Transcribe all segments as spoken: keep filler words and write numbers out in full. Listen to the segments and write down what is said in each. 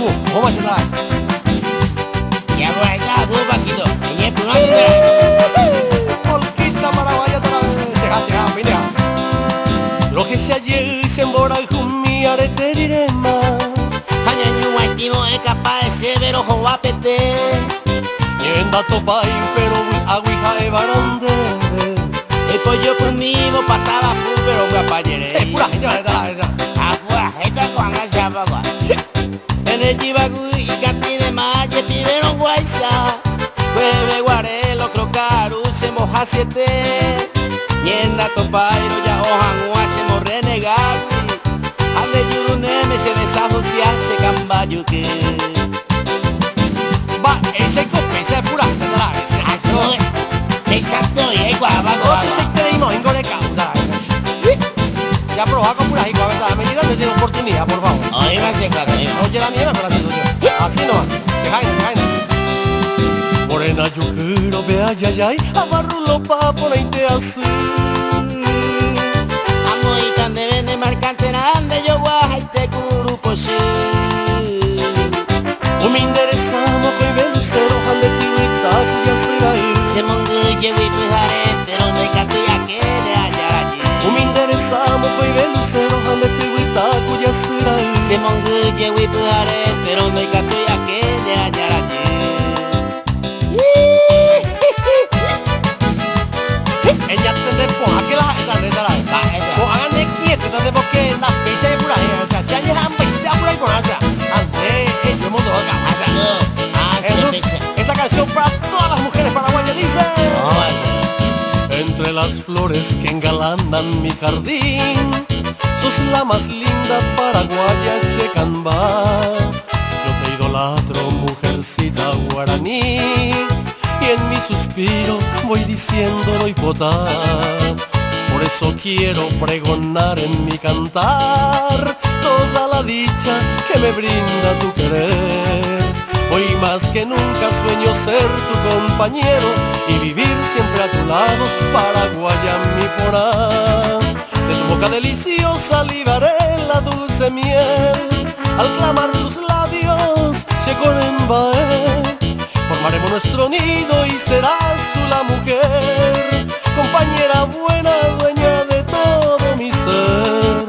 ¿cómo se da? Ya por ahí está, tú, Paquito. Ayer, pues, no, polquita paraguaya otra vez. Llega, llega, mira. Lo que se ayer se embora jumi arete direma. Añaño guaitimo es capaz de ser, pero joapete. Yenda topai, pero aguija e barande. El pollo por mí, vos pataba fu, pero guapayere. Es pura gente, vale, la esa. Ah, pura gente con esa bagua. En el chivagu y catine mache, pibero guaysa. Hueve guarelo, crocaru, se moja siete. Yenda topai, no ya hojan guasemos renegar. Ande yuruneme, se desasocia, se cambayo que. Va, ese cope, ese es pura gente, la esa. Exacto, y ahí guapa, guapa. Otro se creímos en Goreca, la esa. Ya probá con pura jico, a ver, dame dame la oportunidad, por favor. Oye, va a ser claro, yo. Oye, la mierda, pero así no. Así no va. Se jaina, se jaina. Morena, yo quiero ver ay, ay, ay, amarrulo pa' ponerte así. Amo y tan de vende marcante ande yo guaja y te curu sí. Un me interesamos con el lucero, ande tibuita, cuya será ir. Se mongue llevo y pujarete, no me canto ya que de hallar allí. Un me interesamos con el lucero, ande tibuita, cuya será ir. Se mongue llevo y pujarete, no me canto ya que de hallar allí. Ella te despoja que la gente de la esa. O hagan de quieto, entonces porque la pizza de pura gente, o sea, si hay han veinte pura y con asa. Andrés, yo mundo acá. Esta canción para todas las mujeres paraguayas dice: entre las flores que engalanan mi jardín, sos la más linda paraguaya ese cambá. Yo te idolatro, mujercita guaraní, y en mi suspiro voy diciendo no hipotar. Por eso quiero pregonar en mi cantar toda la dicha que me brinda tu querer. Hoy más que nunca sueño ser tu compañero y vivir siempre a tu lado, paraguaya mi porá. De tu boca deliciosa libaré la dulce miel, al clamar tus labios se conenvae. Formaremos nuestro nido y serás tú la mujer, compañera buena, dueña de todo mi ser.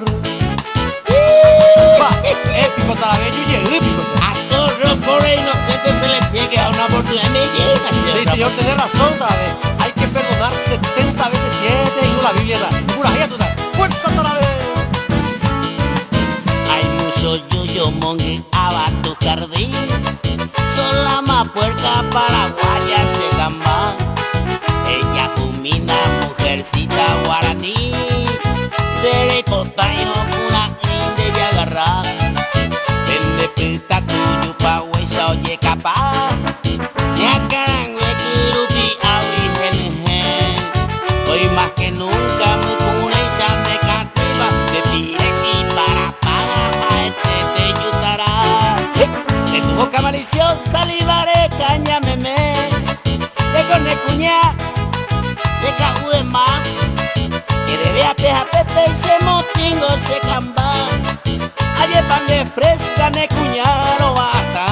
Va, épico talagueño y épico. A todos por el inocente se le pide a una oportunidad me llega. Sí, señor, tenés razón, vez. Hay que perdonar setenta veces siete y no la Biblia da. Pura gente, fuerza otra vez. Hay mucho yuyo mongue aba tu jardín. Son la más puerca paraguaya se gamba. Ella jumina, mujercita guaraní. De hipotaino, una inde y agarra. Vende pita tuyo pa' huesa oye capaz. Ya carangüe curupi awi gen. Hoy más que nunca me cuna y ya me cativa. De pirequi para para a este te yutará. De tu boca maliciosa libaré caña meme. De corne cuñá, de cajude más. Que debe a peja pepe y se motingo se camba. Ayer pan de fresca ne cuñaro basta.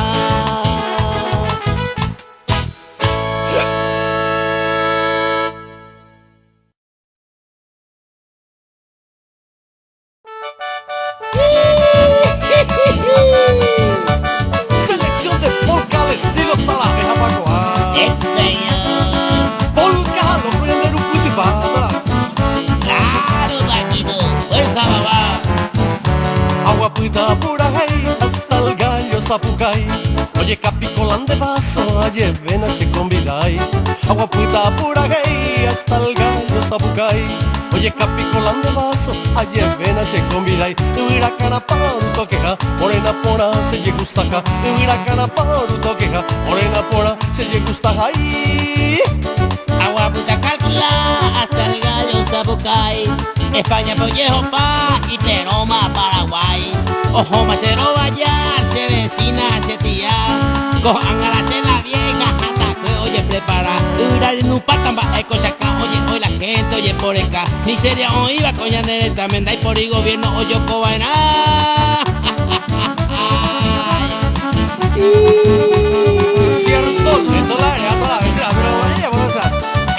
Selección de polka al estilo talaveja pacoa. ¡Sí, señor! Polka, lo pueden ver un putipata. ¡Claro, Paquito! ¡Fuerza, babá! Aguapita pura hey, hasta el gallo zapucay. Oye, capicolán de vaso, ayer ven a se convidai. Aguapita pura hey, hasta el gallo zapucay. Oye, capicolán de vaso, ayer ven a se convidai. Uira cana paruto queja, morena pora se lle gusta acá. Uira cana paruto queja, morena pora se lle gusta ahí. Agua puta calcula hasta el gallo zapucay. España pollejo pa y Peroma Paraguay. Ojo macero vallar, se vecina, se tía. Cojan a la cena vieja hasta que oye prepara. Ura en un patamba, eco acá, oye hoy la gente oye por acá. Miseria o iba coña nere también y por el gobierno oye cobaina. Cierto, esto la verdad toda la vez la broma, ella por esa.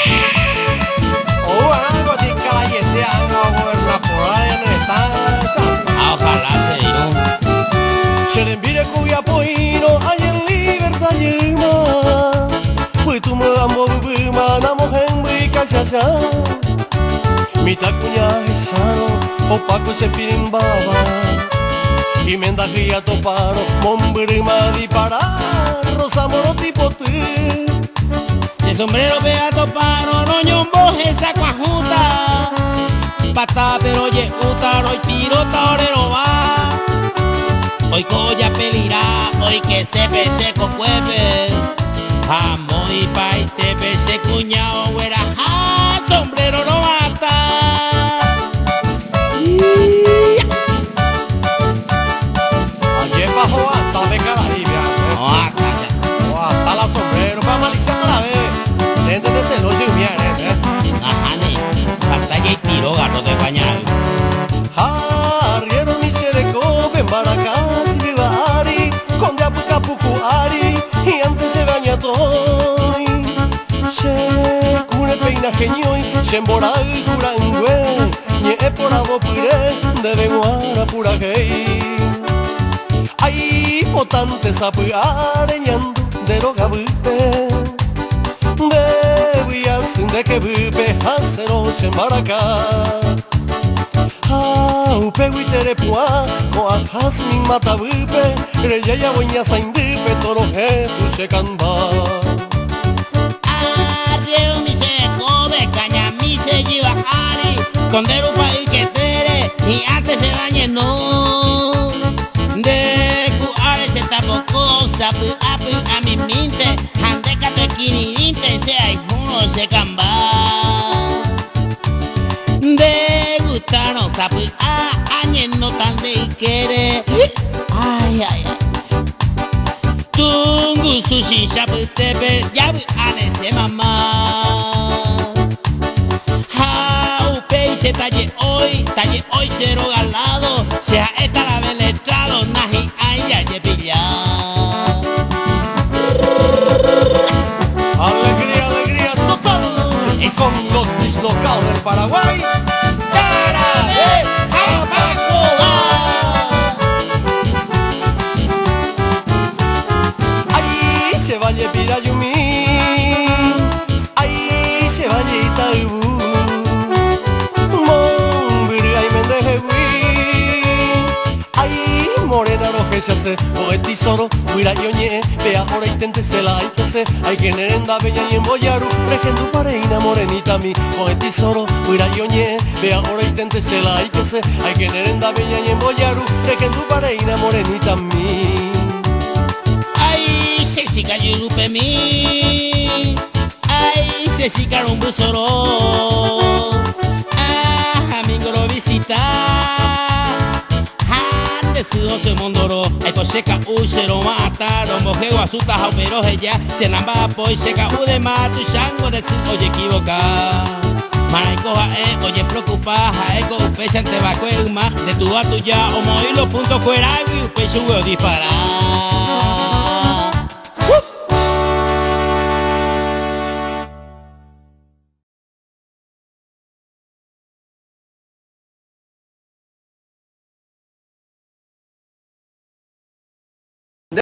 O algo de calayete, algo gobernar por ahí en esta. Ojalá se dio. Se le envire cuya poino, hay en libertad yema. Pues tú me amo, bubima, namo hemri cachacha. Mita cuña sano, opaco se pirimbaba. Y mendajía toparo, mombrima di para, rosa moro tipo tú. De sombrero pega toparo, no ñombo esa cuajuta. Pata pero ye utaro y tiro taorero va. Hoy coya pelirá, hoy que se pese cocuepe. Amo y pa' y te pese cuñao, güera, ah, sombrero no mata. Ayer bajo hasta me carabia. No, hasta ya. O hasta la sombrero, para maliciar la vez. Gente de celoso y miel, ¿eh? Ajá, ni, pantalla y tiro, gato de bañar. Arriero mi chereco, ven para acá, si viva Ari, con de apucapucu Ari, y antes se baña todo. Se cune peina genioy, se embora y jurangue, ni e por abo pure, de venguara pura gay. Ay, potante sapu areñando de lo gabute, de vías de que vive acero se embaracá. Upe witere pua, koa jasmin mata bupe, reya ya boña saindipe, toro jetu se canba. Arriero mi se come, caña mi se lleva Ari, con derupa y que tere, y antes se bañe no. De cuare se tapo cosa, pu apu a mi minte, ande cato equinidinte, se hay uno se camba. De gustano, tapu a añen no tan de quiere. Ay, ay, ay. Tungu sushi shapu tepe, yabu anese mamá. Jau pei se talle hoy, talle hoy cero galado, sea esta la beletrado, naji ay ya ye pilla. Alegría, alegría total, y con los dislocados del Paraguay. Se valle Pirayumí, ahí se valle Itaibú, Mombiri, ay Mendejehuí, ahí Morena roje se hace, o el tesoro, huira yoñe, vea ahora intente se la hay que hacer, hay que nerenda bella y en boyaru, regendo pareina morenita mi, o el tesoro, huira yoñe, vea ahora intente se la hay que hacer, hay que nerenda bella y en boyaru, regendo pareina morenita mi. Se chica yurupe mi, ay se chica un busoro, ah amigo lo visita, ah de su doce mondoro, ay pues seca u se lo mata, lo mojeo asuta jau pero ella se namba pues seca u de mato chango de su oye equivoca. Maraico jae, oye preocupa, jaeco upe chante va cuelma, de tu a tu ya, o moí los puntos cuera y upe sube o disparar.